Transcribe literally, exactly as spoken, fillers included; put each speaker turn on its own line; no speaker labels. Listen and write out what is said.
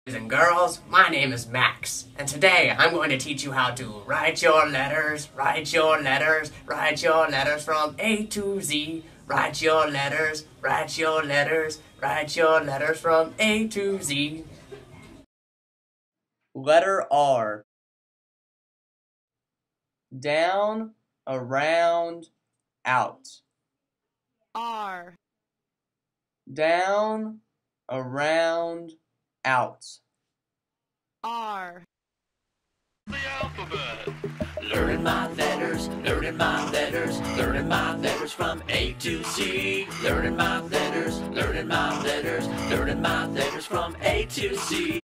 Boys and girls, my name is Max, and today I'm going to teach you how to write your letters, write your letters, write your letters from A to Z. Write your letters, write your letters, write your letters from A to Z. Letter R. Down, around, out.
R.
Down, around, out.
R.
The alphabet. Learning my letters, learning my letters, learning my letters from A to Z. Learning my letters, learning my letters, learning my letters from A to Z.